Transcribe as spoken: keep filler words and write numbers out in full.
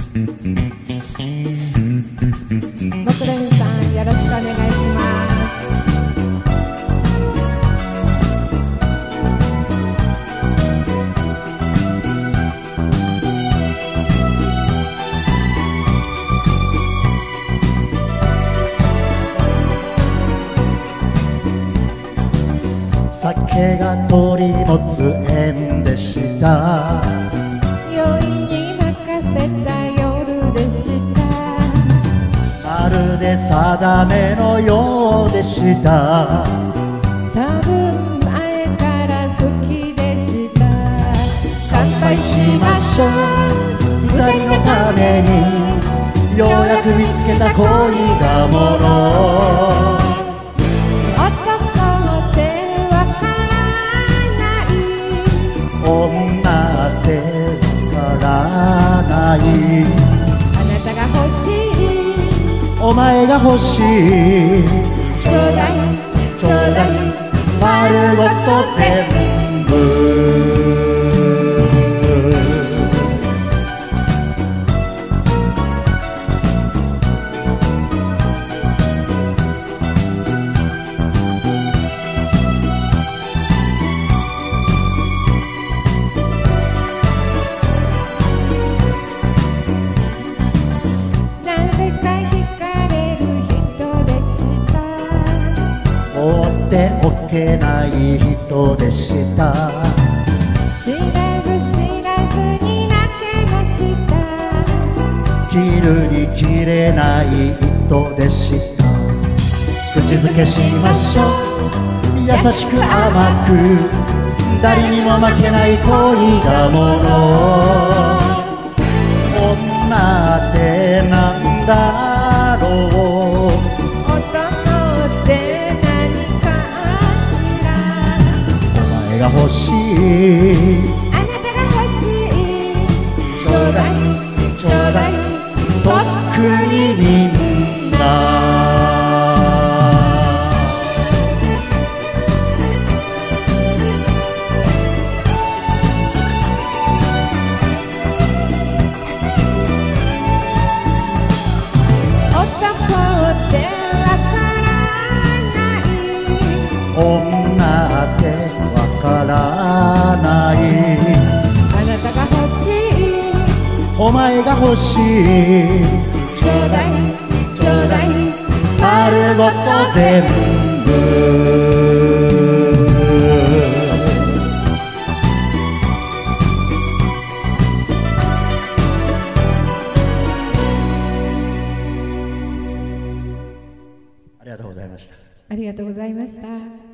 僕らにさんよろしくお願いします。 酒が取り持つ縁でした。 酔いに任せた夜でした。 まるで定めのようでした。 多分前から好きでした。乾杯しましょう。 二人のためにようやく見つけた恋がもの。女ってわからない。 あなたが欲しい。 お前が欲しい。 ちょうだいちょうだい丸ごと全部。放っておけない人でした。 知らず知らずに泣けました。 切るに切れない人でした。口づけしましょう。優しく甘く誰にも負けない恋がもの。女ってなんだろう。が欲しい。 あなたが欲しい。 ちょうだいちょうだいそっくりみんな。 男ってわからない。 女ってわからない。 あなたが欲しい。 お前が欲しい。 ちょうだいちょうだい丸ごと全部。ありがとうございました。 ありがとうございました。